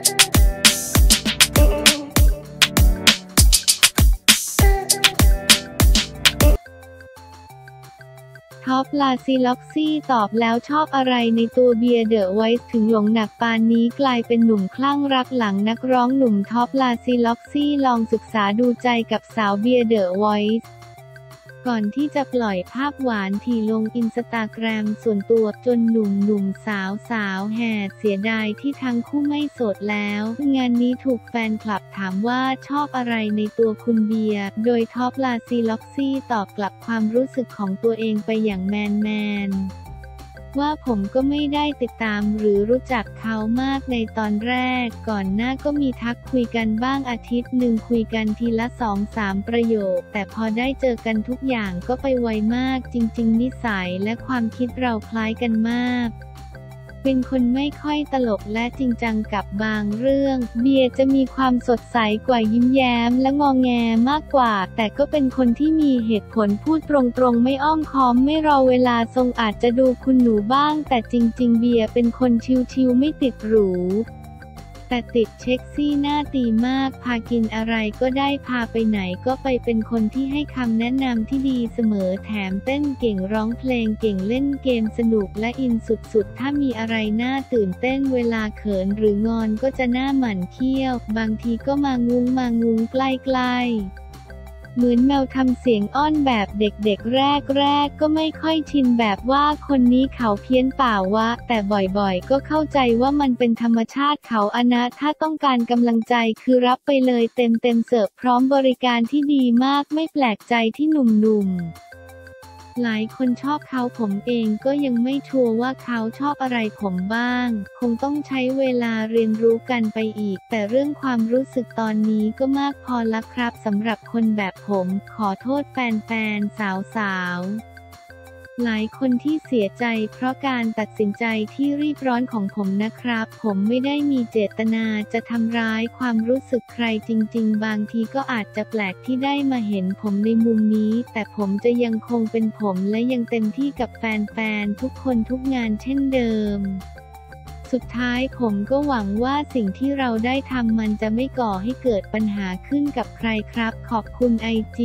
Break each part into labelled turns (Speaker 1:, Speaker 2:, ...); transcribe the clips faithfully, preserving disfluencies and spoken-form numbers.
Speaker 1: ท็อป ลาซิล็อกซี่ตอบแล้วชอบอะไรในตัวเบียร์เดอะไวท์ถึงหลงหนักปานนี้กลายเป็นหนุ่มคลั่งรักหลังนักร้องหนุ่มท็อป ลาซิล็อกซี่ลองศึกษาดูใจกับสาวเบียร์เดอะไวท์ก่อนที่จะปล่อยภาพหวานที่ลงอินสตาแกรมส่วนตัวจนหนุ่มหนุ่มสาวสาวแห่เสียดายที่ทั้งคู่ไม่โสดแล้วงานนี้ถูกแฟนคลับถามว่าชอบอะไรในตัวคุณเบียร์โดยท็อป ลาซิล็อกซี่ตอบกลับความรู้สึกของตัวเองไปอย่างแมนแมนว่าผมก็ไม่ได้ติดตามหรือรู้จักเขามากในตอนแรกก่อนหน้าก็มีทักคุยกันบ้างอาทิตย์หนึ่งคุยกันทีละสองสามประโยคแต่พอได้เจอกันทุกอย่างก็ไปไวมากจริงๆนิสัยและความคิดเราคล้ายกันมากเป็นคนไม่ค่อยตลกและจริงจังกับบางเรื่องเบียร์จะมีความสดใสกว่ายิ้มแย้มและงอแงมากกว่าแต่ก็เป็นคนที่มีเหตุผลพูดตรงๆไม่อ้อมค้อมไม่รอเวลาทรงอาจจะดูคุณหนูบ้างแต่จริงๆเบียร์เป็นคนชิลๆไม่ติดหรูแต่ติดเช็คซี่หน้าตีมากพากินอะไรก็ได้พาไปไหนก็ไปเป็นคนที่ให้คำแนะนำที่ดีเสมอแถมเต้นเก่งร้องเพลงเก่งเล่นเกมสนุกและอินสุดๆถ้ามีอะไรน่าตื่นเต้นเวลาเขินหรืองอนก็จะหน้าหมั่นเขี้ยวบางทีก็มางุ้งมางุ้งใกล้ๆเหมือนแมวทำเสียงอ้อนแบบเด็กๆแรกๆก็ไม่ค่อยชินแบบว่าคนนี้เขาเพี้ยนเปล่าวะแต่บ่อยๆก็เข้าใจว่ามันเป็นธรรมชาติเขาอะนะถ้าต้องการกำลังใจคือรับไปเลยเต็มๆเสิร์ฟพร้อมบริการที่ดีมากไม่แปลกใจที่หนุ่มๆหลายคนชอบเขาผมเองก็ยังไม่ชัวร์ว่าเขาชอบอะไรผมบ้างคงต้องใช้เวลาเรียนรู้กันไปอีกแต่เรื่องความรู้สึกตอนนี้ก็มากพอละครับสำหรับคนแบบผมขอโทษแฟนๆสาวๆหลายคนที่เสียใจเพราะการตัดสินใจที่รีบร้อนของผมนะครับผมไม่ได้มีเจตนาจะทำร้ายความรู้สึกใครจริงๆบางทีก็อาจจะแปลกที่ได้มาเห็นผมในมุมนี้แต่ผมจะยังคงเป็นผมและยังเต็มที่กับแฟนๆทุกคนทุกงานเช่นเดิมสุดท้ายผมก็หวังว่าสิ่งที่เราได้ทำมันจะไม่ก่อให้เกิดปัญหาขึ้นกับใครครับขอบคุณ ไอ จี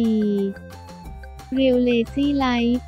Speaker 1: Real Lazy Life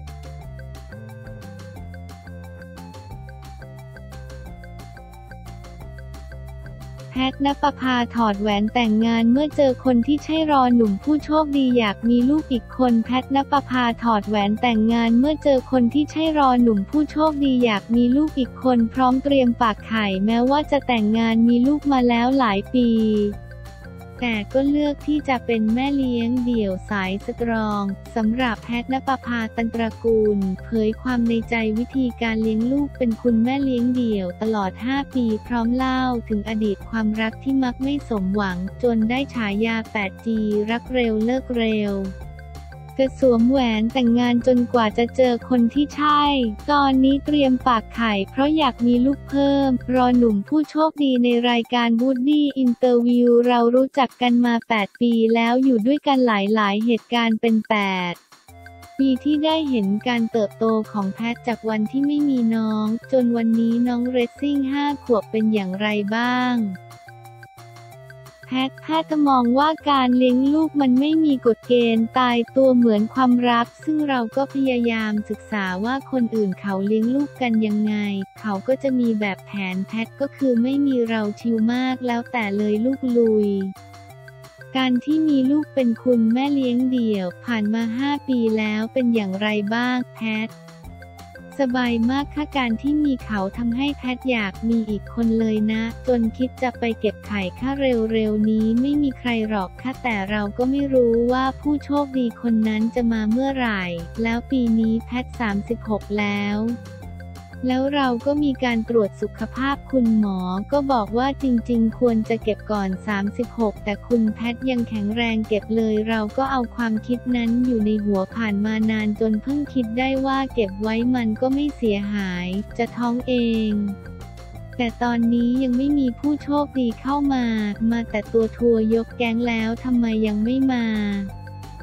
Speaker 1: แพท ณปภาถอดแหวนแต่งงานเมื่อเจอคนที่ใช่รอหนุ่มผู้โชคดีอยากมีลูกอีกคนแพท ณปภาถอดแหวนแต่งงานเมื่อเจอคนที่ใช่รอหนุ่มผู้โชคดีอยากมีลูกอีกคนพร้อมเตรียมฝากไข่แม้ว่าจะแต่งงานมีลูกมาแล้วหลายปีแต่ก็เลือกที่จะเป็นแม่เลี้ยงเดี่ยวสายสตรองสำหรับแพท ณปภา ตันตระกูลเผยความในใจวิธีการเลี้ยงลูกเป็นคุณแม่เลี้ยงเดี่ยวตลอดห้าปีพร้อมเล่าถึงอดีตความรักที่มักไม่สมหวังจนได้ฉายา แปด จี รักเร็วเลิกเร็วจะสวมแหวนแต่งงานจนกว่าจะเจอคนที่ใช่ตอนนี้เตรียมฝากไข่เพราะอยากมีลูกเพิ่มรอหนุ่มผู้โชคดีในรายการวูดดี้อินเตอร์วิวเรารู้จักกันมาแปดปีแล้วอยู่ด้วยกันหลายๆเหตุการณ์เป็นแปดปีที่ได้เห็นการเติบโตของแพทจากวันที่ไม่มีน้องจนวันนี้น้องเรซซิ่งห้าขวบเป็นอย่างไรบ้างแพทย์แพทย์มองว่าการเลี้ยงลูกมันไม่มีกฎเกณฑ์ตายตัวเหมือนความรักซึ่งเราก็พยายามศึกษาว่าคนอื่นเขาเลี้ยงลูกกันยังไงเขาก็จะมีแบบแผนแพทย์ก็คือไม่มีเราชิลมากแล้วแต่เลยลูกลุยการที่มีลูกเป็นคุณแม่เลี้ยงเดี่ยวผ่านมาห้าปีแล้วเป็นอย่างไรบ้างแพทย์สบายมากค่ะการที่มีเขาทำให้แพทอยากมีอีกคนเลยนะจนคิดจะไปเก็บไข่ค่ะเร็วๆนี้ไม่มีใครหรอกค่ะแต่เราก็ไม่รู้ว่าผู้โชคดีคนนั้นจะมาเมื่อไหร่แล้วปีนี้แพทสามสิบหกแล้วแล้วเราก็มีการตรวจสุขภาพคุณหมอก็บอกว่าจริงๆควรจะเก็บก่อนสามสิบหกแต่คุณแพทยังแข็งแรงเก็บเลยเราก็เอาความคิดนั้นอยู่ในหัวผ่านมานานจนเพิ่งคิดได้ว่าเก็บไว้มันก็ไม่เสียหายจะท้องเองแต่ตอนนี้ยังไม่มีผู้โชคดีเข้ามามาแต่ตัวทัวร์ยกแก๊งแล้วทำไมยังไม่มา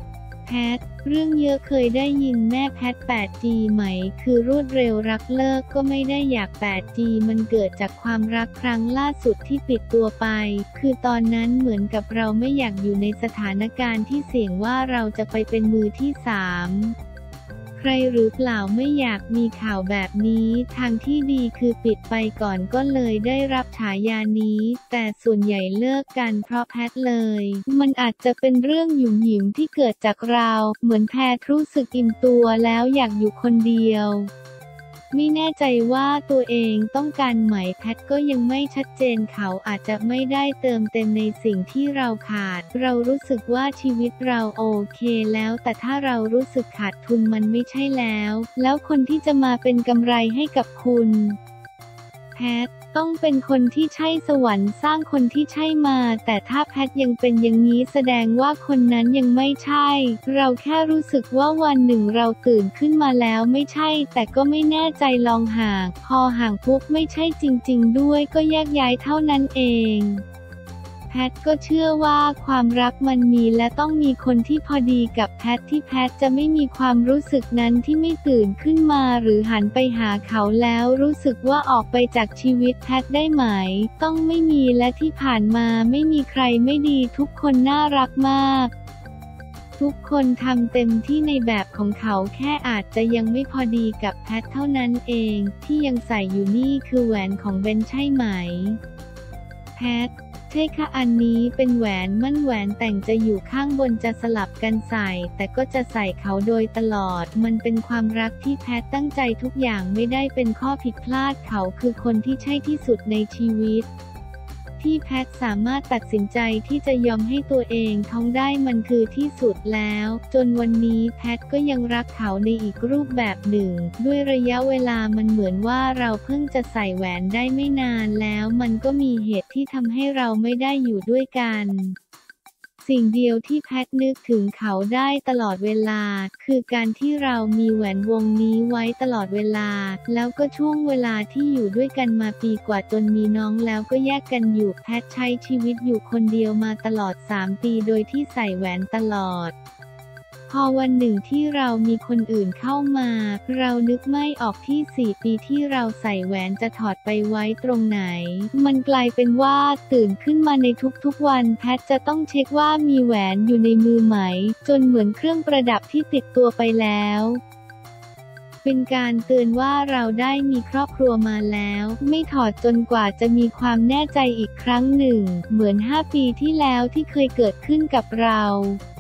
Speaker 1: แพท เรื่องเยอะเคยได้ยินแม่แพท แปดจี ไหม คือรวดเร็วรักเลิกก็ไม่ได้อยาก แปดจี มันเกิดจากความรักครั้งล่าสุดที่ปิดตัวไป คือตอนนั้นเหมือนกับเราไม่อยากอยู่ในสถานการณ์ที่เสี่ยงว่าเราจะไปเป็นมือที่สามใครหรือเปล่าไม่อยากมีข่าวแบบนี้ทางที่ดีคือปิดไปก่อนก็เลยได้รับฉายานี้แต่ส่วนใหญ่เลิกกันเพราะแพทเลยมันอาจจะเป็นเรื่องหยุ่มหยิมที่เกิดจากเราเหมือนแพทรู้สึกอิ่มตัวแล้วอยากอยู่คนเดียวไม่แน่ใจว่าตัวเองต้องการไหมแพทก็ยังไม่ชัดเจนเขาอาจจะไม่ได้เติมเต็มในสิ่งที่เราขาดเรารู้สึกว่าชีวิตเราโอเคแล้วแต่ถ้าเรารู้สึกขาดทุนมันไม่ใช่แล้วแล้วคนที่จะมาเป็นกำไรให้กับคุณแพทต้องเป็นคนที่ใช่สวรรค์สร้างคนที่ใช่มาแต่ถ้าแพทยังเป็นอย่างนี้แสดงว่าคนนั้นยังไม่ใช่เราแค่รู้สึกว่าวันหนึ่งเราตื่นขึ้นมาแล้วไม่ใช่แต่ก็ไม่แน่ใจลองห่างพอห่างปุ๊บไม่ใช่จริงๆด้วยก็แยกย้ายเท่านั้นเองแพทก็เชื่อว่าความรักมันมีและต้องมีคนที่พอดีกับแพทที่แพทจะไม่มีความรู้สึกนั้นที่ไม่ตื่นขึ้นมาหรือหันไปหาเขาแล้วรู้สึกว่าออกไปจากชีวิตแพทได้ไหมต้องไม่มีและที่ผ่านมาไม่มีใครไม่ดีทุกคนน่ารักมากทุกคนทำเต็มที่ในแบบของเขาแค่อาจจะยังไม่พอดีกับแพทเท่านั้นเองที่ยังใส่อยู่นี่คือแหวนของเบนใช่ไหมแพทใช่ค่ะอันนี้เป็นแหวนมั่นแหวนแต่งจะอยู่ข้างบนจะสลับกันใส่แต่ก็จะใส่เขาโดยตลอดมันเป็นความรักที่แพทตั้งใจทุกอย่างไม่ได้เป็นข้อผิดพลาดเขาคือคนที่ใช่ที่สุดในชีวิตที่แพทสามารถตัดสินใจที่จะยอมให้ตัวเองท้องได้มันคือที่สุดแล้วจนวันนี้แพทก็ยังรักเขาในอีกรูปแบบหนึ่งด้วยระยะเวลามันเหมือนว่าเราเพิ่งจะใส่แหวนได้ไม่นานแล้วมันก็มีเหตุที่ทำให้เราไม่ได้อยู่ด้วยกันสิ่งเดียวที่แพทนึกถึงเขาได้ตลอดเวลาคือการที่เรามีแหวนวงนี้ไว้ตลอดเวลาแล้วก็ช่วงเวลาที่อยู่ด้วยกันมาปีกว่าจนมีน้องแล้วก็แยกกันอยู่แพทใช้ชีวิตอยู่คนเดียวมาตลอดสามปีโดยที่ใส่แหวนตลอดพอวันหนึ่งที่เรามีคนอื่นเข้ามาเรานึกไม่ออกที่สี่ปีที่เราใส่แหวนจะถอดไปไว้ตรงไหนมันกลายเป็นว่าตื่นขึ้นมาในทุกๆวันแพทจะต้องเช็คว่ามีแหวนอยู่ในมือไหมจนเหมือนเครื่องประดับที่ติดตัวไปแล้วเป็นการเตือนว่าเราได้มีครอบครัวมาแล้วไม่ถอดจนกว่าจะมีความแน่ใจอีกครั้งหนึ่งเหมือนห้าปีที่แล้วที่เคยเกิดขึ้นกับเรา